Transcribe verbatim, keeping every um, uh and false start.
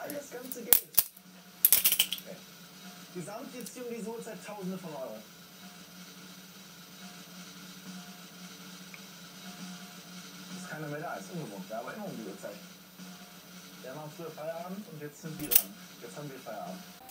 all das ganze Geld. Okay. Gesamt jetzt hier um diese Uhrzeit Tausende von Euro. Ist keiner mehr da, ist ungewohnt. Da aber immer um die Uhrzeit. Wir haben früher Feierabend und jetzt sind wir dran. Jetzt haben wir Feierabend.